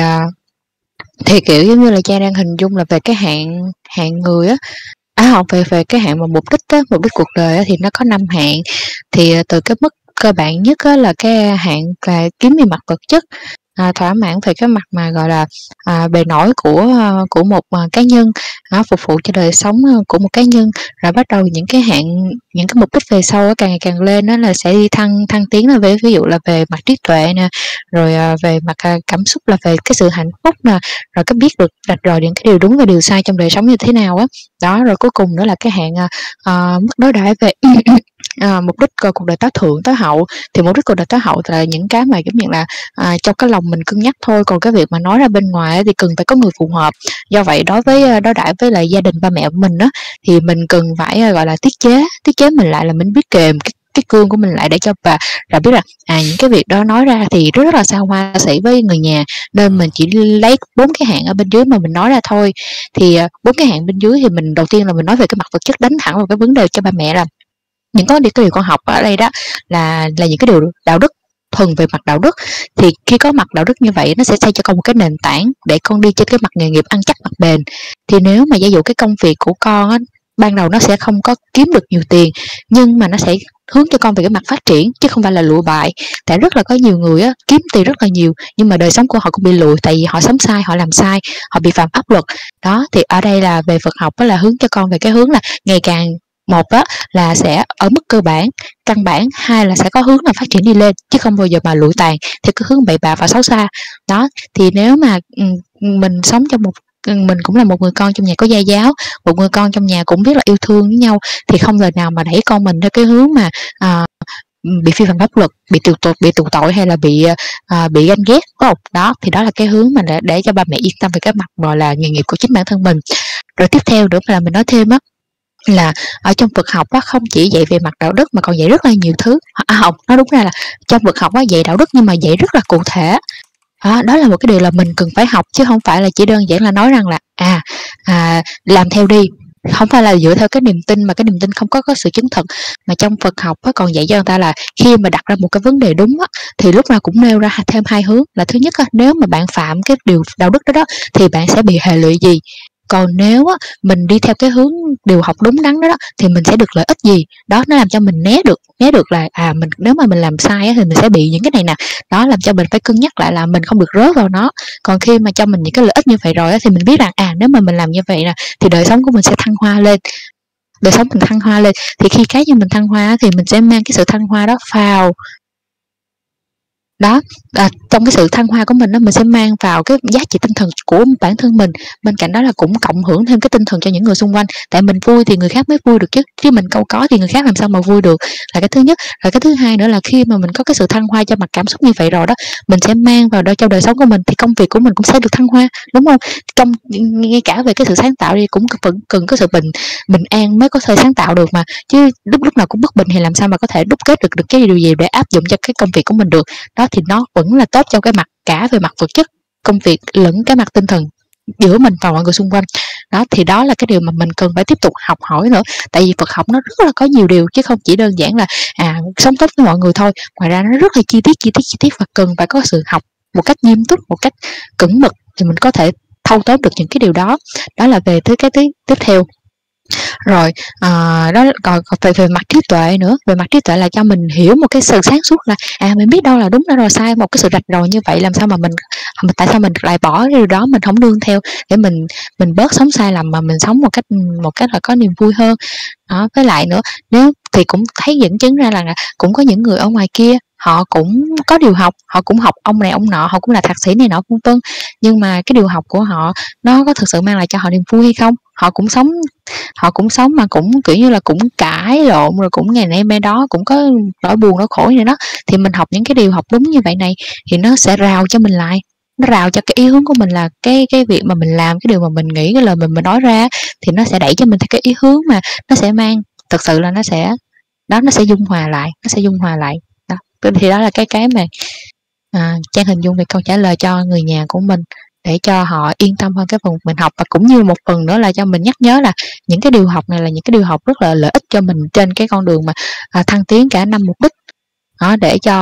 thì kiểu giống như là Trang đang hình dung là về cái hạng người á, không, về cái hạng mà mục đích cuộc đời á, thì nó có 5 hạng. Thì từ cái mức cơ bản nhất á, là cái hạng là kiếm về mặt vật chất, thỏa mãn về cái mặt mà gọi là bề nổi của một cá nhân, phục vụ cho đời sống của một cá nhân. Rồi bắt đầu những cái mục đích về sau á, càng ngày càng lên đó là sẽ đi thăng tiến, là về ví dụ là về mặt trí tuệ nè, rồi về mặt cảm xúc là về cái sự hạnh phúc nè, rồi có biết được rạch ròi những cái điều đúng và điều sai trong đời sống như thế nào á. Đó, rồi cuối cùng đó là cái hạng mức đối đãi về mục đích cuộc đời tối thượng tối hậu. Thì mục đích cuộc đời tối hậu là những cái mà giống như là trong cái lòng mình cân nhắc thôi, còn cái việc mà nói ra bên ngoài thì cần phải có người phù hợp. Do vậy đối với đối đãi với lại gia đình ba mẹ của mình á, thì mình cần phải gọi là tiết chế mình lại, là mình biết kềm cái cương của mình lại để cho bà là biết là những cái việc đó nói ra thì rất là xa hoa xỉ với người nhà, nên mình chỉ lấy 4 cái hạng ở bên dưới mà mình nói ra thôi. Thì 4 cái hạng bên dưới thì mình đầu tiên là mình nói về cái mặt vật chất, đánh thẳng vào cái vấn đề cho ba mẹ, là cái điều con học ở đây đó là những cái điều đạo đức, thuần về mặt đạo đức. Thì khi có mặt đạo đức như vậy, nó sẽ xây cho con một cái nền tảng để con đi trên cái mặt nghề nghiệp ăn chắc mặt bền. Thì nếu mà giả dụ cái công việc của con á, ban đầu nó sẽ không có kiếm được nhiều tiền, nhưng mà nó sẽ hướng cho con về cái mặt phát triển, chứ không phải là lụi bại. Tại rất là có nhiều người á, kiếm tiền rất là nhiều nhưng mà đời sống của họ cũng bị lụi, tại vì họ sống sai, họ làm sai, họ bị phạm pháp luật. Đó, thì ở đây là về Phật học đó, là hướng cho con về cái hướng là ngày càng, một á là sẽ ở mức cơ bản căn bản, hai là sẽ có hướng là phát triển đi lên, chứ không bao giờ mà lụi tàn theo cái hướng bậy bạ và xấu xa. Đó, thì nếu mà mình sống trong mình cũng là một người con trong nhà có gia giáo, một người con trong nhà cũng biết là yêu thương với nhau, thì không lời nào mà đẩy con mình theo cái hướng mà bị vi phạm pháp luật, bị tù tội hay là bị ganh ghét, đúng không? Đó thì đó là cái hướng mà để cho ba mẹ yên tâm về cái mặt gọi là nghề nghiệp của chính bản thân mình. Rồi tiếp theo nữa là mình nói thêm á, là ở trong Phật học á không chỉ dạy về mặt đạo đức mà còn dạy rất là nhiều thứ. Không, nó đúng ra là trong Phật học á dạy đạo đức nhưng mà dạy rất là cụ thể. Đó là một cái điều là mình cần phải học, chứ không phải là chỉ đơn giản là nói rằng là làm theo đi, không phải là dựa theo cái niềm tin mà cái niềm tin không có sự chứng thực. Mà trong Phật học á còn dạy cho người ta là khi mà đặt ra một cái vấn đề đúng á, thì lúc nào cũng nêu ra thêm hai hướng. Là thứ nhất á, nếu mà bạn phạm cái điều đạo đức đó thì bạn sẽ bị hệ lụy gì, còn nếu á, mình đi theo cái hướng điều học đúng đắn đó, thì mình sẽ được lợi ích gì. Đó, nó làm cho mình né được là mình nếu mà mình làm sai á, thì mình sẽ bị những cái này nè. Đó, làm cho mình phải cân nhắc lại là mình không được rớt vào nó. Còn khi mà cho mình những cái lợi ích như vậy rồi á, thì mình biết rằng nếu mà mình làm như vậy nè thì đời sống của mình sẽ thăng hoa lên. Đời sống mình thăng hoa lên thì khi cái như mình thăng hoa thì mình sẽ mang cái sự thăng hoa đó vào đó. Trong cái sự thăng hoa của mình đó, mình sẽ mang vào cái giá trị tinh thần của bản thân mình, bên cạnh đó là cũng cộng hưởng thêm cái tinh thần cho những người xung quanh. Tại mình vui thì người khác mới vui được chứ mình không có thì người khác làm sao mà vui được, là cái thứ nhất. Rồi cái thứ hai nữa là khi mà mình có cái sự thăng hoa cho mặt cảm xúc như vậy rồi đó, mình sẽ mang vào đó trong đời sống của mình thì công việc của mình cũng sẽ được thăng hoa, đúng không? Ngay cả về cái sự sáng tạo thì cũng vẫn cần có sự bình an mới có thể sáng tạo được mà, chứ lúc nào cũng bất bình thì làm sao mà có thể đúc kết được cái điều gì để áp dụng cho cái công việc của mình được. Đó thì nó vẫn là tốt cho cái mặt cả về mặt vật chất công việc lẫn cái mặt tinh thần giữa mình và mọi người xung quanh. Đó thì đó là cái điều mà mình cần phải tiếp tục học hỏi nữa. Tại vì Phật học nó rất là có nhiều điều chứ không chỉ đơn giản là sống tốt với mọi người thôi. Ngoài ra nó rất là chi tiết và cần phải có sự học một cách nghiêm túc, một cách cẩn mực thì mình có thể thâu tóm được những cái điều đó. Đó là về cái tiếp theo. Rồi đó, còn về mặt trí tuệ nữa. Về mặt trí tuệ là cho mình hiểu một cái sự sáng suốt là mình biết đâu là đúng đâu là sai, một cái sự rạch ròi như vậy làm sao mà tại sao mình lại bỏ cái điều đó, mình không nương theo để mình bớt sống sai lầm mà mình sống một cách là có niềm vui hơn. Đó, với lại nữa, nếu thì cũng thấy dẫn chứng ra là cũng có những người ở ngoài kia họ cũng có điều học, họ cũng học ông này ông nọ, họ cũng là thạc sĩ này nọ vân vân, nhưng mà cái điều học của họ nó có thực sự mang lại cho họ niềm vui hay không? Họ cũng sống mà cũng kiểu như là cũng cãi lộn, rồi cũng ngày nay mai đó cũng có nỗi buồn nỗi khổ này đó. Thì mình học những cái điều học đúng như vậy này thì nó sẽ rào cho mình lại, nó rào cho cái ý hướng của mình, là cái việc mà mình làm, cái điều mà mình nghĩ, cái lời mình nói ra thì nó sẽ đẩy cho mình theo cái ý hướng mà nó sẽ mang, thực sự là nó sẽ dung hòa lại. Đó thì đó là cái mà Trang hình dung về câu trả lời cho người nhà của mình, để cho họ yên tâm hơn cái phần mình học, và cũng như một phần nữa là cho mình nhắc nhớ là những cái điều học này là những cái điều học rất là lợi ích cho mình trên cái con đường mà thăng tiến cả năm mục đích đó,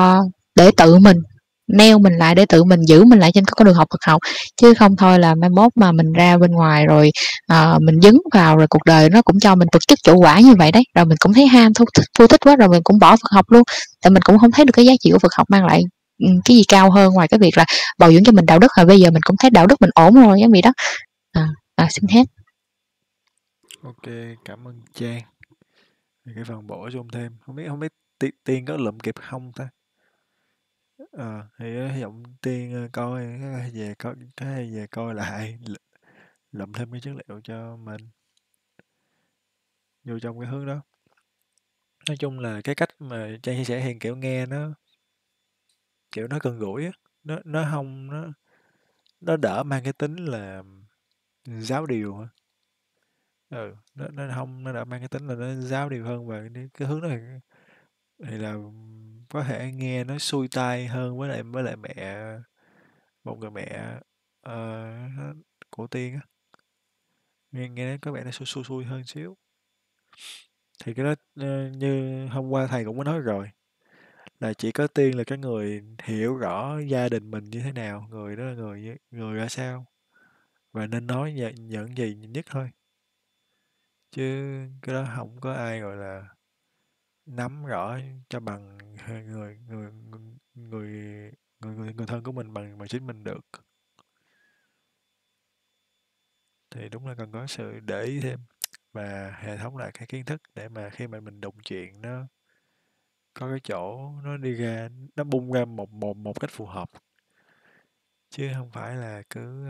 để tự mình neo mình lại, để tự mình giữ mình lại trên con đường học Phật học, chứ không thôi là mai mốt mà mình ra bên ngoài rồi mình dấn vào rồi cuộc đời nó cũng cho mình thực chất chủ quả như vậy đấy, rồi mình cũng thấy ham thu thích quá rồi mình cũng bỏ Phật học luôn, tại mình cũng không thấy được cái giá trị của Phật học mang lại cái gì cao hơn ngoài cái việc là bồi dưỡng cho mình đạo đức. Rồi bây giờ mình cũng thấy đạo đức mình ổn rồi giống vậy đó. Xin hết. Ok, cảm ơn Trang vì cái phần bổ sung thêm. Không biết Tiên có lụm kịp không ta? Thì hy vọng Tiên coi về coi lại, lụm thêm cái chất liệu cho mình vô trong cái hướng đó. Nói chung là cái cách mà Trang chia sẻ thì kiểu nghe nó gần gũi á, nó đỡ mang cái tính là giáo điều hả? Nó đỡ mang cái tính là nó giáo điều hơn, và cái hướng đó thì là có thể nghe nó xuôi tai hơn với lại mẹ, một người mẹ ờ, của Tiên á, nghe nó có vẻ nó xuôi hơn xíu. Thì cái đó như hôm qua thầy cũng có nói rồi, là chỉ có Tiên là cái người hiểu rõ gia đình mình như thế nào, người đó là người ra sao và nên nói những gì nhất thôi, chứ cái đó không có ai gọi là nắm rõ cho bằng người người người người thân của mình bằng chính mình được. Thì đúng là cần có sự để ý thêm và hệ thống lại cái kiến thức, để mà khi mà mình đụng chuyện nó có cái chỗ nó đi ra, nó bung ra một cách phù hợp, chứ không phải là cứ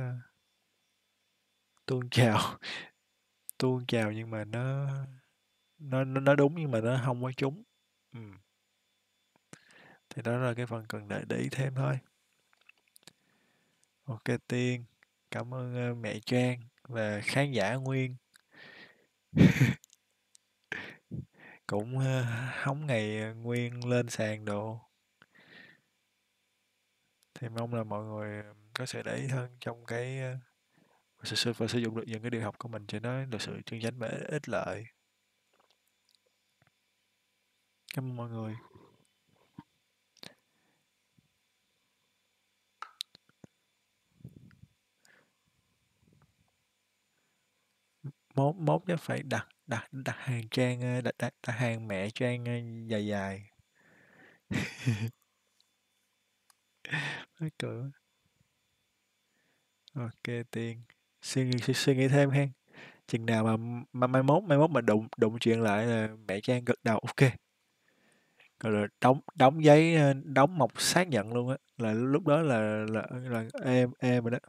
tuôn trào tuôn trào nhưng mà nó đúng nhưng mà nó không có trúng. Thì đó là cái phần cần để ý thêm thôi. Ok Tiên, cảm ơn mẹ Trang và khán giả Nguyên cũng hóng ngày Nguyên lên sàn đồ. Thì mong là mọi người có sự để ý hơn trong cái và sử dụng được những cái điều học của mình cho nó được sự chân chánh và ích lợi. Cảm ơn mọi người. Mốt chắc phải đặt hàng Trang đặt hàng mẹ Trang dài dài. Mắc cười quá. Ok Tiên, suy nghĩ thêm hen. Chừng nào mà mai mốt mà đụng chuyện lại là mẹ Trang gật đầu ok. Rồi đóng giấy đóng mộc xác nhận luôn á, là lúc đó là em rồi đó.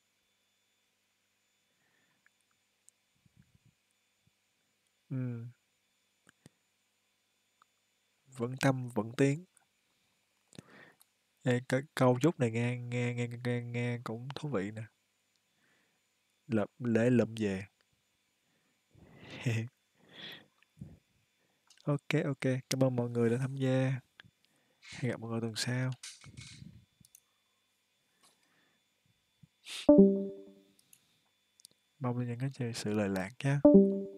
Ừ. Vẫn tâm vẫn tiếng. Ê, cái câu chúc này nghe cũng thú vị nè. Lễ lụm về. Ok, cảm ơn mọi người đã tham gia. Hẹn gặp mọi người tuần sau. Mong là những cái sự lời lạc nhé.